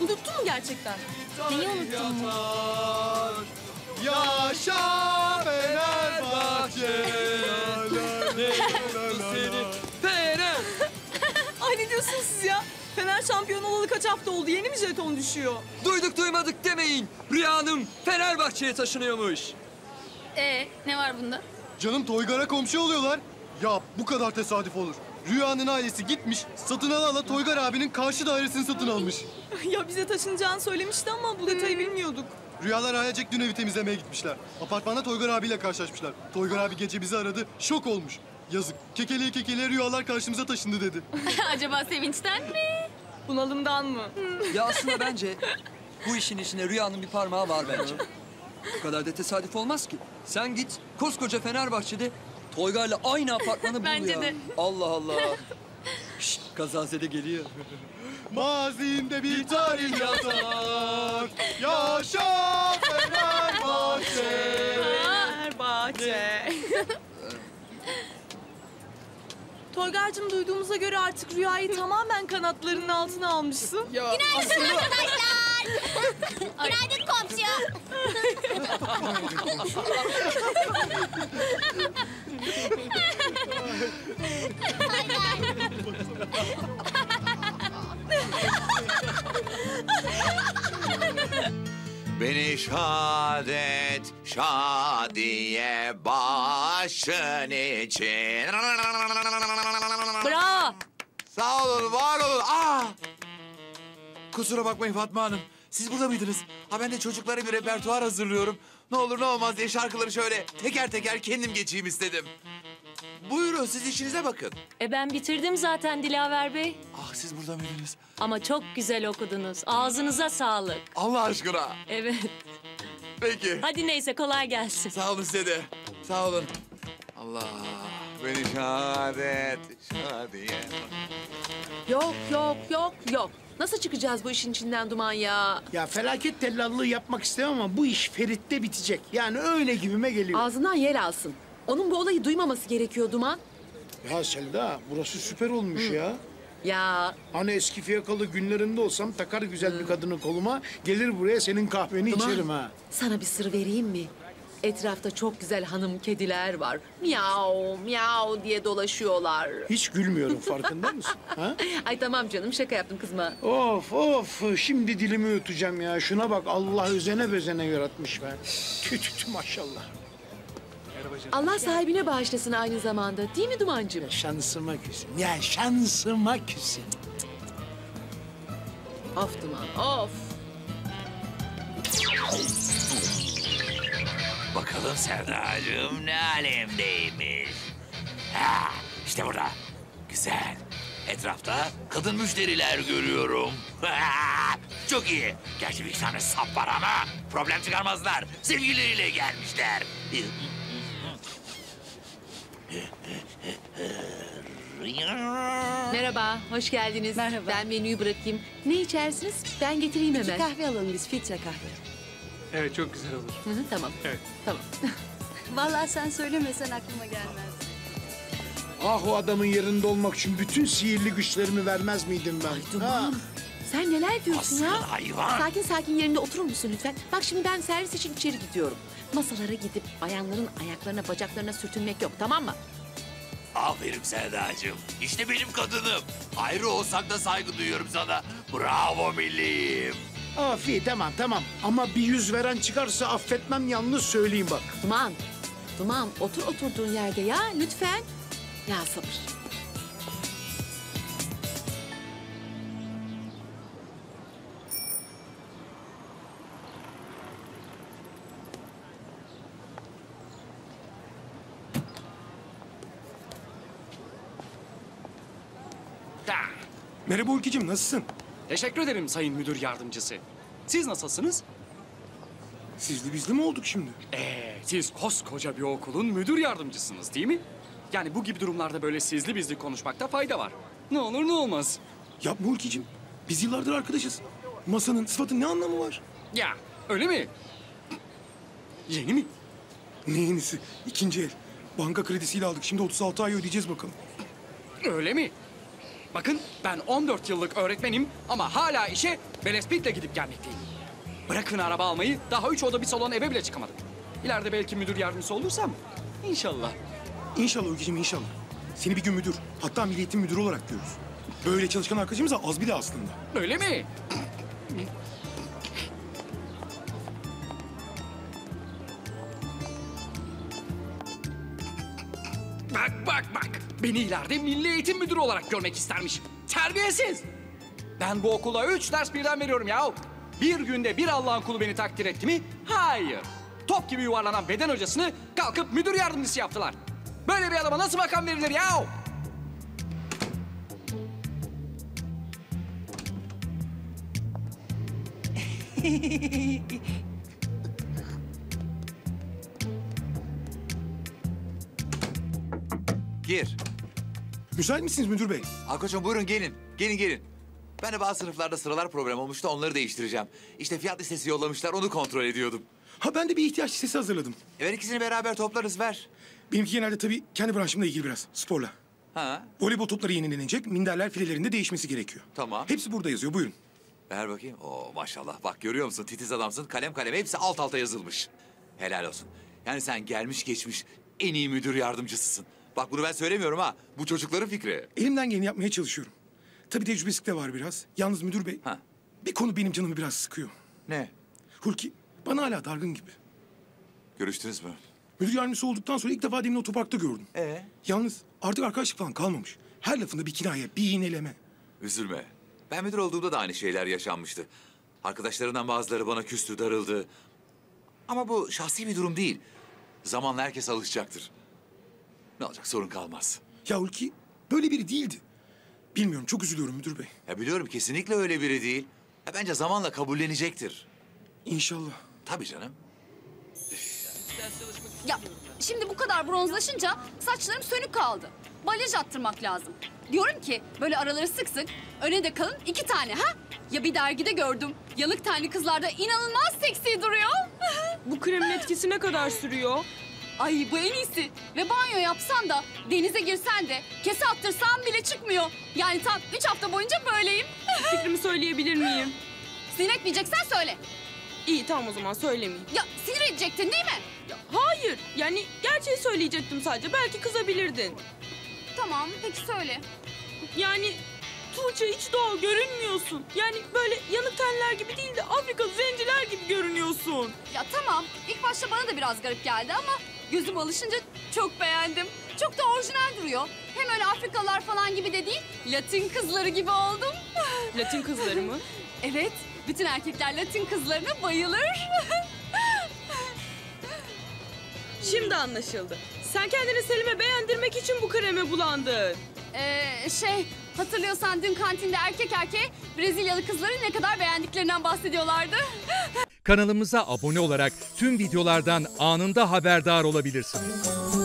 Unuttun mu gerçekten? Neyi unuttun mu? Yaşa Fenerbahçe. Fener! Ay ne diyorsunuz siz ya? Fener şampiyon olalı kaç hafta oldu? Yeni mi jeton düşüyor? Duyduk duymadık demeyin. Rüya Hanım Fenerbahçe'ye taşınıyormuş. Ne var bunda? Canım Toygar'a komşu oluyorlar. Ya bu kadar tesadüf olur. Rüya'nın ailesi gitmiş, satın ala Toygar abinin karşı dairesini satın almış. Ya bize taşınacağını söylemişti ama bu detayı bilmiyorduk. Rüyalar ailecek dün evi temizlemeye gitmişler. Apartmanda Toygar abiyle karşılaşmışlar. Toygar abi gece bizi aradı, şok olmuş. Yazık, kekeleye kekeleye Rüyalar karşımıza taşındı dedi. Acaba sevinçten mi? Bunalımdan mı? Ya aslında bence bu işin içine Rüya'nın bir parmağı var bence. Bu kadar da tesadüf olmaz ki. Sen git koskoca Fenerbahçe'de Toygar'la aynı apartmanı bul Bence ya. de. Allah Allah. Şşt, kazazede geliyor. Mazinde bir tarih yazar. Yaşa Fenerbahçe. Fenerbahçe. Toygar'cığım duyduğumuza göre artık Rüya'yı tamamen kanatlarının altına almışsın. Günaydın arkadaşlar. Günaydın komşu. Beni şad et, şadiye başın için. Bravo. Sağ olun, var olun. Kusura bakmayın Fatma Hanım. Siz burada mıydınız? Ben de çocuklara bir repertuar hazırlıyorum. Ne olur ne olmaz diye şarkıları şöyle teker teker kendim geçeyim istedim. Buyurun siz işinize bakın. Ben bitirdim zaten Dilaver Bey. Siz burada mıydınız? Ama çok güzel okudunuz. Ağzınıza sağlık. Allah aşkına. Evet. Peki. Hadi neyse kolay gelsin. Sağ olun size de. Sağ olun. Allah beni şad et, şadiye. Yok. Nasıl çıkacağız bu işin içinden Duman ya? Ya felaket tellallığı yapmak istemem ama bu iş Ferit'te bitecek. Yani öyle gibime geliyor. Ağzından yer alsın. Onun bu olayı duymaması gerekiyor Duman. Ya Selda, burası süper olmuş ya. Ya Hani eski fiyakalı günlerinde olsam takar güzel bir kadını koluma, gelir buraya senin kahveni Duman, içerim ha. sana bir sır vereyim mi? Etrafta çok güzel hanım kediler var. Miyav miyav diye dolaşıyorlar. Hiç gülmüyorum farkında mısın? Ha? Ay tamam canım şaka yaptım kızma. Of şimdi dilimi yutacağım ya. Şuna bak Allah özene bezene yaratmış be. Tüh maşallah. Allah sahibine bağışlasın aynı zamanda değil mi Dumancığım? Şansıma küsüm. Ya şansıma küsüm. Of Duman of. Bakalım Sevdacığım ne alemdeymiş. İşte burada. Güzel. Etrafta kadın müşteriler görüyorum. Çok iyi. Gerçi bir iki tane sap var ama problem çıkarmazlar. Sevgilileriyle gelmişler. Merhaba, hoş geldiniz. Merhaba. Ben menüyü bırakayım. Ne içersiniz? Ben getireyim hemen. Kahve alalım biz, filtre kahve. Evet, çok güzel olur. Hı hı, tamam. Evet. Tamam. Vallahi sen söylemesen aklıma gelmez. Ah o adamın yerinde olmak için bütün sihirli güçlerimi vermez miydim ben? Duman, sen neler diyorsun Aslan ya? hayvan. Sakin yerinde oturur musun lütfen? Bak şimdi ben servis için içeri gidiyorum. Masalara gidip bayanların ayaklarına, bacaklarına sürtünmek yok, tamam mı? Aferin Sevdacığım. İşte benim kadınım. Ayrı olsak da saygı duyuyorum sana. Bravo millim. Afi tamam. Ama bir yüz veren çıkarsa affetmem yalnız söyleyeyim bak. Duman otur oturduğun yerde ya lütfen. Ya sabır. Merhaba Hulki'cim, nasılsın? Teşekkür ederim sayın müdür yardımcısı. Siz nasılsınız? Sizli bizli mi olduk şimdi? Siz koskoca bir okulun müdür yardımcısınız değil mi? Yani bu gibi durumlarda böyle sizli bizli konuşmakta fayda var. Ne olur ne olmaz. Yapma Hulki'cim. Biz yıllardır arkadaşız. Masanın, sıfatın ne anlamı var? Ya öyle mi? Yeni mi? Ne yenisi? İkinci el. Banka kredisiyle aldık. Şimdi 36 ay ödeyeceğiz bakalım. Öyle mi? Bakın ben 14 yıllık öğretmenim ama hala işe Belespitle gidip gelmekteyim. Bırakın araba almayı, daha 3 oda bir salon eve bile çıkamadım. İleride belki müdür yardımcısı olursam inşallah. İnşallah Ülkeciğim inşallah. Seni bir gün müdür, hatta Milli Eğitim Müdürü olarak görürüz. Böyle çalışkan arkadaşımız da az bile aslında. Öyle mi? Bak. Beni ileride Milli Eğitim Müdürü olarak görmek istermiş. Terbiyesiz. Ben bu okula 3 ders birden veriyorum ya. Bir günde bir Allah'ın kulu beni takdir etti mi? Hayır. Top gibi yuvarlanan beden hocasını kalkıp müdür yardımcısı yaptılar. Böyle bir adama nasıl makam verilir ya? Gir. Müsait misiniz müdür bey? Akoç'um buyurun gelin. Gelin. Ben de bazı sınıflarda sıralar problem olmuştu, onları değiştireceğim. İşte fiyat listesi yollamışlar, onu kontrol ediyordum. Ha ben de bir ihtiyaç listesi hazırladım. Ver ikisini beraber toplarız, ver. Benimki genelde tabii kendi branşımla ilgili biraz, sporla. Ha, Voleybol topları yenilenecek, minderler filelerinde değişmesi gerekiyor. tamam. Hepsi burada yazıyor, buyurun. Ver bakayım. Oo maşallah. Bak görüyor musun? Titiz adamsın. Kalem hepsi alt alta yazılmış. Helal olsun. Yani sen gelmiş geçmiş en iyi müdür yardımcısısın. Bak bunu ben söylemiyorum ha. Bu çocukların fikri. Elimden geleni yapmaya çalışıyorum. Tabii tecrübesizlik de var biraz. Yalnız müdür bey, Ha. bir konu benim canımı biraz sıkıyor. Ne? Hulki bana hala dargın gibi. Görüştünüz mü? Müdür yardımcısı olduktan sonra ilk defa demin otoparkta gördüm. Yalnız artık arkadaşlık falan kalmamış. Her lafında bir kinaye, bir iğneleme. Üzülme. Ben müdür olduğumda da aynı şeyler yaşanmıştı. Arkadaşlarından bazıları bana küstü, darıldı. Ama bu şahsi bir durum değil. Zamanla herkes alışacaktır. Ne olacak? Sorun kalmaz. Ya Hulki böyle biri değildi. Bilmiyorum, çok üzülüyorum müdür bey. Ya biliyorum kesinlikle öyle biri değil. Ya bence zamanla kabullenecektir. İnşallah. Tabii canım. Ya şimdi bu kadar bronzlaşınca saçlarım sönük kaldı. Balyaj attırmak lazım. Diyorum ki böyle araları sık sık öne de kalın 2 tane ha? Ya bir dergide gördüm. Yanık tenli kızlarda inanılmaz seksi duruyor. Bu kremin etkisi ne kadar sürüyor? Ay bu en iyisi. Ve banyo yapsan da denize girsen de kese attırsan bile çıkmıyor. Yani tam 3 hafta boyunca böyleyim. Fikrimi söyleyebilir miyim? Sinir etmeyeceksen söyle. İyi tamam o zaman söylemeyeyim. Ya sinir edecektin değil mi? Ya, hayır yani gerçeği söyleyecektim sadece. Belki kızabilirdin. Tamam peki söyle. Yani Tuğçe hiç doğal görünmüyorsun. Yani böyle yanık tenler gibi değil de Afrikalı zenciler gibi görünüyorsun. Ya tamam ilk başta bana da biraz garip geldi ama gözüm alışınca çok beğendim. Çok da orijinal duruyor. Hem öyle Afrikalılar falan gibi de değil, Latin kızları gibi oldum. Latin kızları mı? Evet, bütün erkekler Latin kızlarına bayılır. Şimdi anlaşıldı. Sen kendini Selim'e beğendirmek için bu kreme bulandın. Hatırlıyorsan dün kantinde erkek erkeğe Brezilyalı kızları ne kadar beğendiklerinden bahsediyorlardı. Kanalımıza abone olarak tüm videolardan anında haberdar olabilirsiniz.